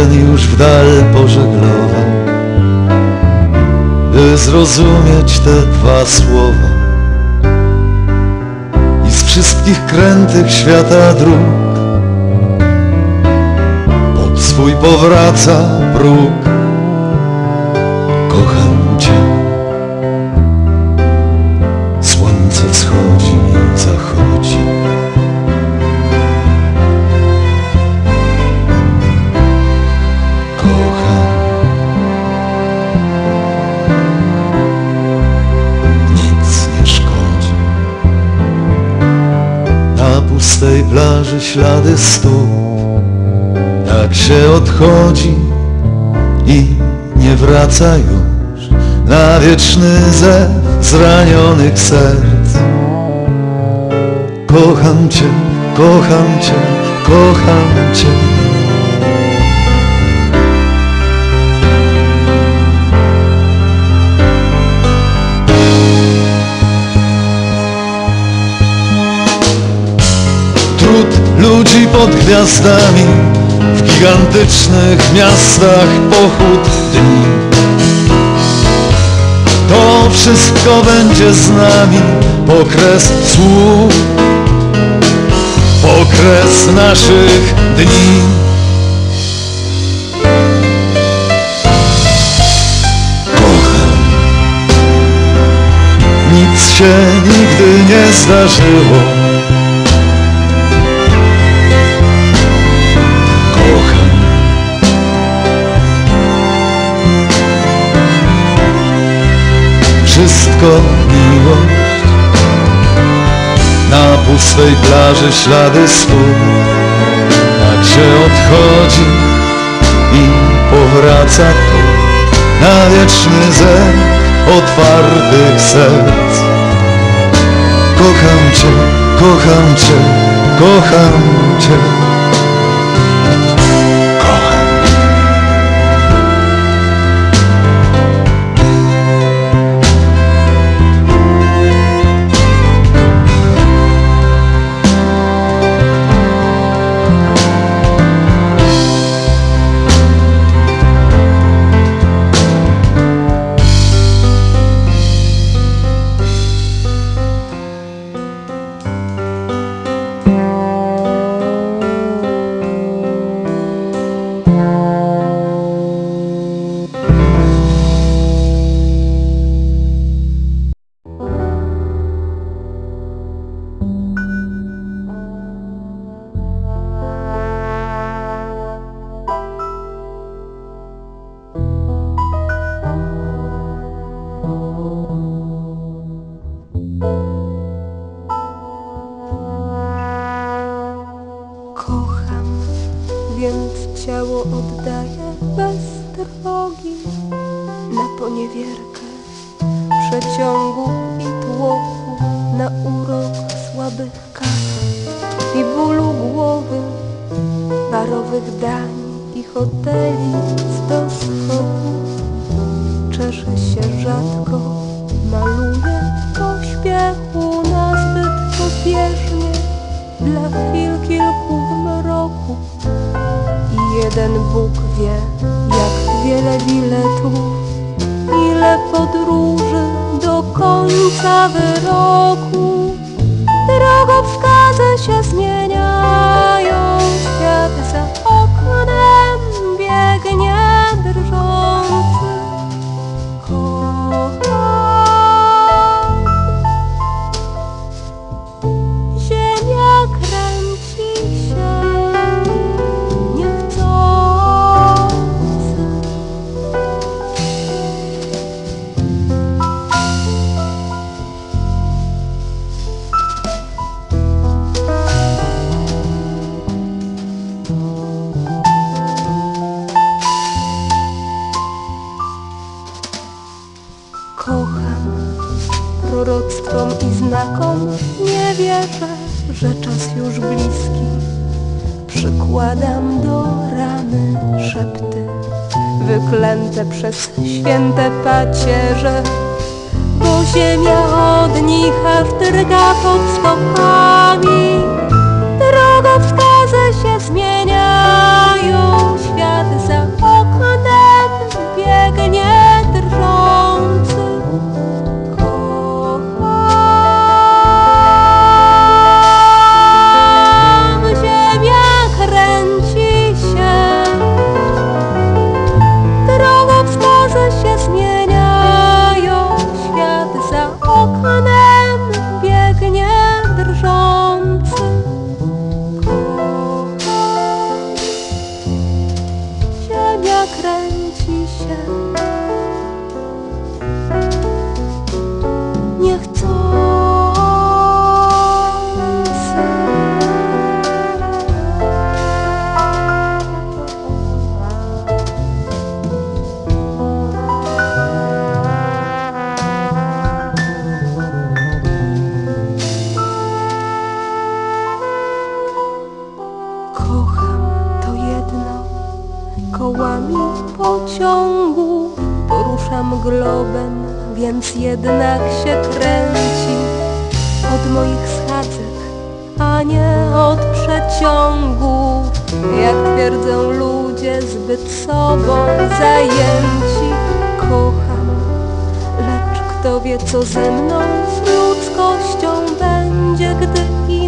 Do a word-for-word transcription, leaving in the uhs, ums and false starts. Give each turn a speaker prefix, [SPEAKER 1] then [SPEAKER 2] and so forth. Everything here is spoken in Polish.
[SPEAKER 1] sen już w dal pożeglował, by zrozumieć te dwa słowa. I z wszystkich krętych świata dróg pod swój powraca próg. Kocham Cię. Słońce wschodzi i zachodzi. Kocham. Nic nie szkodzi. Na pustej plaży ślady stóp, jak się odchodzi i nie wraca już, na wieczny zew zranionych serc. Kocham Cię, kocham Cię, kocham Cię. Trud ludzi pod gwiazdami, w gigantycznych miastach pochód dni. To wszystko będzie z nami, pokres słów, pokres naszych dni. Kocham. Nic się nigdy nie zdarzyło. Wszystko miłość. Na pustej plaży ślady stóp, jak się odchodzi i powraca tu, na wieczny zew otwartych serc. Kocham Cię, kocham Cię, kocham Cię.
[SPEAKER 2] Kocham, więc ciało oddaję bez trwogi na poniewierkę przeciągu i tłoku, na urok słabych kaw i bólu głowy, barowych dań i hoteli z doskoku. Czeszę się rzadko, maluję w pośpiechu, nazbyt pospiesznie, dla chwil kilku w mroku. I jeden Bóg wie, jak wiele biletów, ile podróży do końca wyroku. Drogowskazy się zmieniają, świat za oknem biegnie drżący. Kocham. Ziemia kręci się niechcący. Kocham proroctwom i znakom, nie wierzę, że czas już bliski. Przykładam do rany szepty wyklęte przez święte pacierze, bo ziemia od nich aż drga pod stopami. Drogowskazy się zmieniają, świat za kołami pociągu. Poruszam globem, więc jednak się kręci od moich schadzek, a nie od przeciągów. Jak twierdzą ludzie zbyt sobą zajęci. Kocham, lecz kto wie co ze mną, z ludzkością będzie, gdy